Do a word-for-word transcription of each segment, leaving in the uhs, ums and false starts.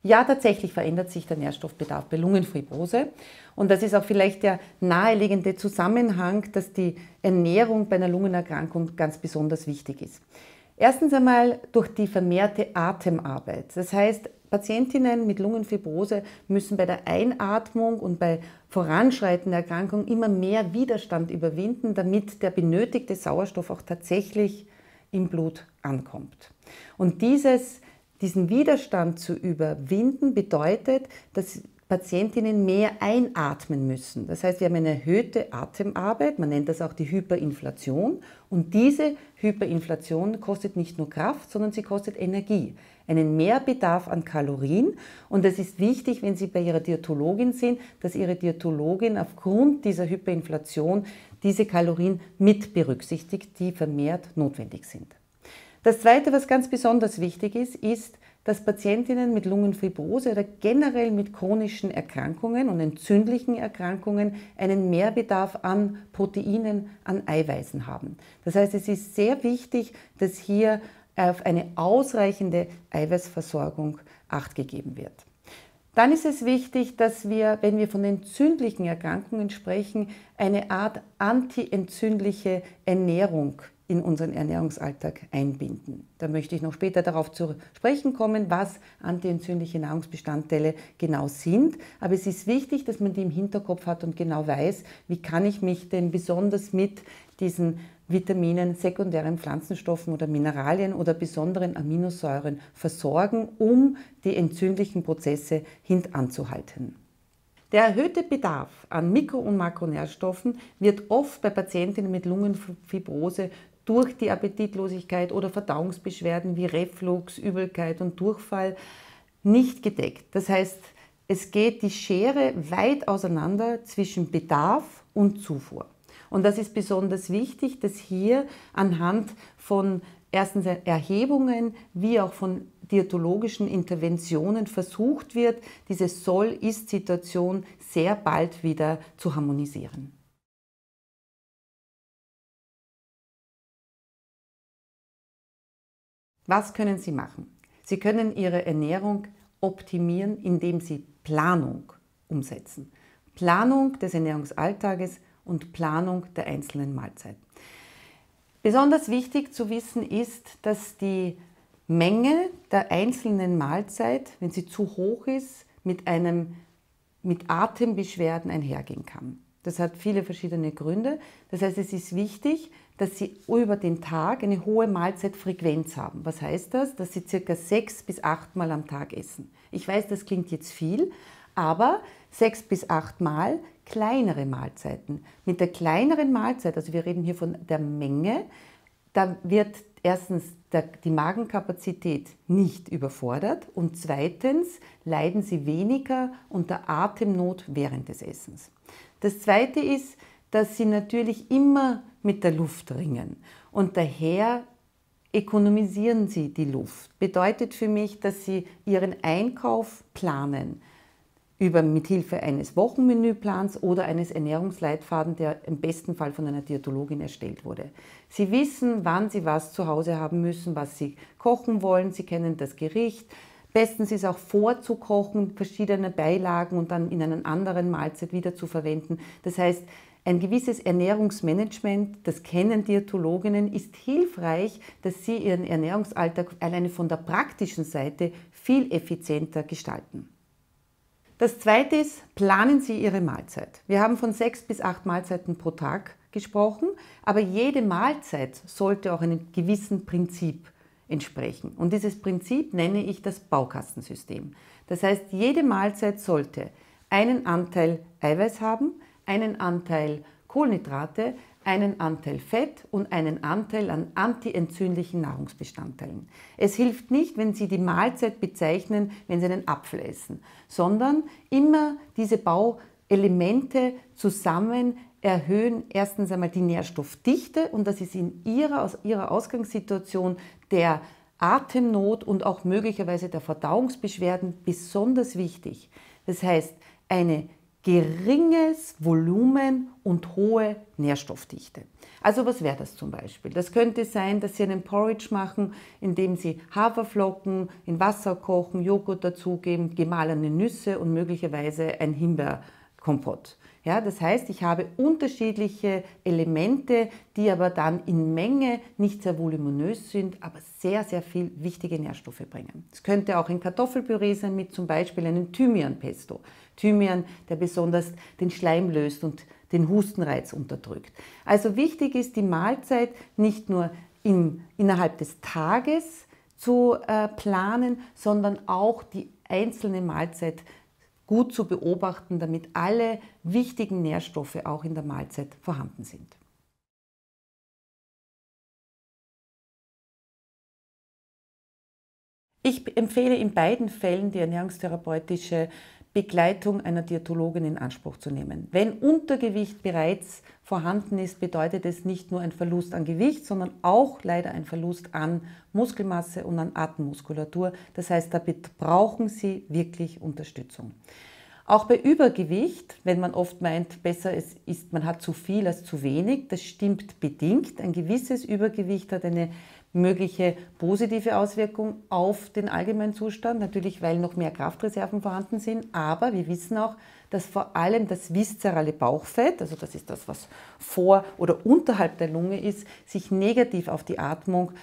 Ja, tatsächlich verändert sich der Nährstoffbedarf bei Lungenfibrose. Und das ist auch vielleicht der naheliegende Zusammenhang, dass die Ernährung bei einer Lungenerkrankung ganz besonders wichtig ist. Erstens einmal durch die vermehrte Atemarbeit. Das heißt, Patientinnen mit Lungenfibrose müssen bei der Einatmung und bei voranschreitender Erkrankung immer mehr Widerstand überwinden, damit der benötigte Sauerstoff auch tatsächlich im Blut ankommt. Und dieses Diesen Widerstand zu überwinden bedeutet, dass Patientinnen mehr einatmen müssen. Das heißt, wir haben eine erhöhte Atemarbeit, man nennt das auch die Hyperinflation. Und diese Hyperinflation kostet nicht nur Kraft, sondern sie kostet Energie, einen Mehrbedarf an Kalorien. Und es ist wichtig, wenn Sie bei Ihrer Diätologin sind, dass Ihre Diätologin aufgrund dieser Hyperinflation diese Kalorien mit berücksichtigt, die vermehrt notwendig sind. Das Zweite, was ganz besonders wichtig ist, ist, dass Patientinnen mit Lungenfibrose oder generell mit chronischen Erkrankungen und entzündlichen Erkrankungen einen Mehrbedarf an Proteinen, an Eiweißen haben. Das heißt, es ist sehr wichtig, dass hier auf eine ausreichende Eiweißversorgung Acht gegeben wird. Dann ist es wichtig, dass wir, wenn wir von entzündlichen Erkrankungen sprechen, eine Art antientzündliche Ernährung in unseren Ernährungsalltag einbinden. Da möchte ich noch später darauf zu sprechen kommen, was antientzündliche Nahrungsbestandteile genau sind. Aber es ist wichtig, dass man die im Hinterkopf hat und genau weiß, wie kann ich mich denn besonders mit diesen Vitaminen, sekundären Pflanzenstoffen oder Mineralien oder besonderen Aminosäuren versorgen, um die entzündlichen Prozesse hintanzuhalten. Der erhöhte Bedarf an Mikro- und Makronährstoffen wird oft bei Patientinnen mit Lungenfibrose durch die Appetitlosigkeit oder Verdauungsbeschwerden wie Reflux, Übelkeit und Durchfall nicht gedeckt. Das heißt, es geht die Schere weit auseinander zwischen Bedarf und Zufuhr. Und das ist besonders wichtig, dass hier anhand von erstens Erhebungen wie auch von diätologischen Interventionen versucht wird, diese Soll-Ist-Situation sehr bald wieder zu harmonisieren. Was können Sie machen? Sie können Ihre Ernährung optimieren, indem Sie Planung umsetzen. Planung des Ernährungsalltages und Planung der einzelnen Mahlzeiten. Besonders wichtig zu wissen ist, dass die Menge der einzelnen Mahlzeit, wenn sie zu hoch ist, mit, einem, mit Atembeschwerden einhergehen kann. Das hat viele verschiedene Gründe. Das heißt, es ist wichtig, dass Sie über den Tag eine hohe Mahlzeitfrequenz haben. Was heißt das? Dass Sie circa sechs bis acht Mal am Tag essen. Ich weiß, das klingt jetzt viel, aber sechs bis acht Mal kleinere Mahlzeiten. Mit der kleineren Mahlzeit, also wir reden hier von der Menge, da wird erstens der, die Magenkapazität nicht überfordert und zweitens leiden Sie weniger unter Atemnot während des Essens. Das Zweite ist, dass Sie natürlich immer mit der Luft ringen und daher ökonomisieren Sie die Luft. Bedeutet für mich, dass Sie Ihren Einkauf planen, über mithilfe eines Wochenmenüplans oder eines Ernährungsleitfadens, der im besten Fall von einer Diätologin erstellt wurde. Sie wissen, wann Sie was zu Hause haben müssen, was Sie kochen wollen, Sie kennen das Gericht. Bestens ist auch vorzukochen, verschiedene Beilagen und dann in einer anderen Mahlzeit wieder zu verwenden. Das heißt, ein gewisses Ernährungsmanagement, das kennen Diätologinnen, ist hilfreich, dass Sie Ihren Ernährungsalltag alleine von der praktischen Seite viel effizienter gestalten. Das Zweite ist, planen Sie Ihre Mahlzeit. Wir haben von sechs bis acht Mahlzeiten pro Tag gesprochen, aber jede Mahlzeit sollte auch einem gewissen Prinzip entsprechen. Und dieses Prinzip nenne ich das Baukastensystem. Das heißt, jede Mahlzeit sollte einen Anteil Eiweiß haben, einen Anteil Kohlenhydrate, einen Anteil Fett und einen Anteil an antientzündlichen Nahrungsbestandteilen. Es hilft nicht, wenn Sie die Mahlzeit bezeichnen, wenn Sie einen Apfel essen, sondern immer diese Bauelemente zusammen erhöhen erstens einmal die Nährstoffdichte und das ist in Ihrer, aus Ihrer Ausgangssituation der Atemnot und auch möglicherweise der Verdauungsbeschwerden besonders wichtig. Das heißt, eine geringes Volumen und hohe Nährstoffdichte. Also was wäre das zum Beispiel? Das könnte sein, dass Sie einen Porridge machen, indem Sie Haferflocken in Wasser kochen, Joghurt dazugeben, gemahlene Nüsse und möglicherweise ein Himbeerkompott. Ja, das heißt, ich habe unterschiedliche Elemente, die aber dann in Menge nicht sehr voluminös sind, aber sehr, sehr viel wichtige Nährstoffe bringen. Es könnte auch ein Kartoffelpüree sein mit zum Beispiel einem Thymianpesto. Thymian, der besonders den Schleim löst und den Hustenreiz unterdrückt. Also wichtig ist, die Mahlzeit nicht nur im, innerhalb des Tages zu äh, planen, sondern auch die einzelne Mahlzeit gut zu beobachten, damit alle wichtigen Nährstoffe auch in der Mahlzeit vorhanden sind. Ich empfehle in beiden Fällen die ernährungstherapeutische Begleitung einer Diätologin in Anspruch zu nehmen. Wenn Untergewicht bereits vorhanden ist, bedeutet es nicht nur ein Verlust an Gewicht, sondern auch leider ein Verlust an Muskelmasse und an Atemmuskulatur. Das heißt, da brauchen Sie wirklich Unterstützung. Auch bei Übergewicht, wenn man oft meint, besser es ist, man hat zu viel als zu wenig, das stimmt bedingt. Ein gewisses Übergewicht hat eine mögliche positive Auswirkung auf den allgemeinen Zustand, natürlich weil noch mehr Kraftreserven vorhanden sind, aber wir wissen auch, dass vor allem das viszerale Bauchfett, also das ist das, was vor oder unterhalb der Lunge ist, sich negativ auf die Atmung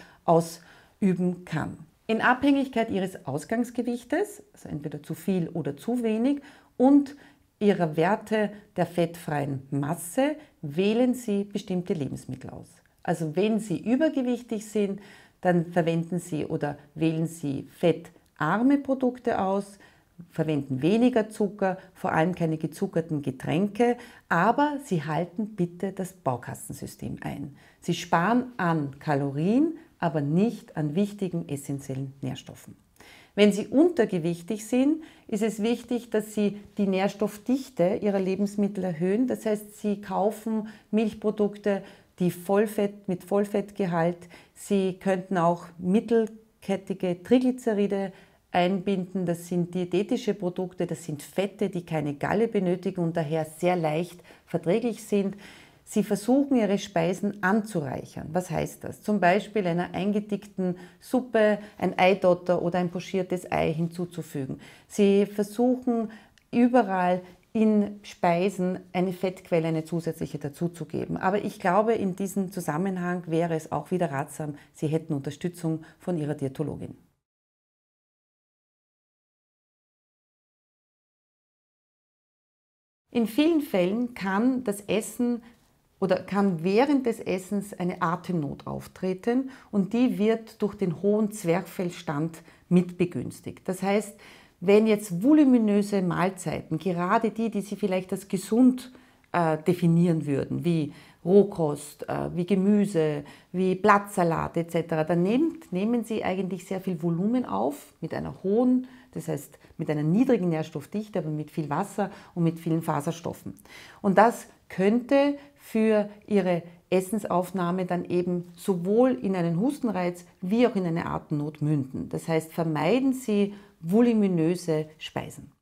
ausüben kann. In Abhängigkeit Ihres Ausgangsgewichtes, also entweder zu viel oder zu wenig, und Ihrer Werte der fettfreien Masse wählen Sie bestimmte Lebensmittel aus. Also wenn Sie übergewichtig sind, dann verwenden Sie oder wählen Sie fettarme Produkte aus, verwenden weniger Zucker, vor allem keine gezuckerten Getränke, aber Sie halten bitte das Baukastensystem ein. Sie sparen an Kalorien, aber nicht an wichtigen essentiellen Nährstoffen. Wenn Sie untergewichtig sind, ist es wichtig, dass Sie die Nährstoffdichte Ihrer Lebensmittel erhöhen. Das heißt, Sie kaufen Milchprodukte, die Vollfett, mit Vollfettgehalt. Sie könnten auch mittelkettige Triglyceride einbinden. Das sind diätetische Produkte, das sind Fette, die keine Galle benötigen und daher sehr leicht verträglich sind. Sie versuchen, Ihre Speisen anzureichern. Was heißt das? Zum Beispiel einer eingedickten Suppe ein Eidotter oder ein pochiertes Ei hinzuzufügen. Sie versuchen, überall in Speisen eine Fettquelle, eine zusätzliche dazuzugeben. Aber ich glaube, in diesem Zusammenhang wäre es auch wieder ratsam, Sie hätten Unterstützung von Ihrer Diätologin. In vielen Fällen kann das Essen oder kann während des Essens eine Atemnot auftreten und die wird durch den hohen Zwerchfellstand mitbegünstigt. Das heißt, wenn jetzt voluminöse Mahlzeiten, gerade die, die Sie vielleicht als gesund äh, definieren würden, wie Rohkost, äh, wie Gemüse, wie Blattsalat et cetera, dann nehmt, nehmen Sie eigentlich sehr viel Volumen auf mit einer hohen, das heißt mit einer niedrigen Nährstoffdichte, aber mit viel Wasser und mit vielen Faserstoffen. Und das könnte für Ihre Essensaufnahme dann eben sowohl in einen Hustenreiz wie auch in eine Atemnot münden. Das heißt, vermeiden Sie voluminöse Speisen.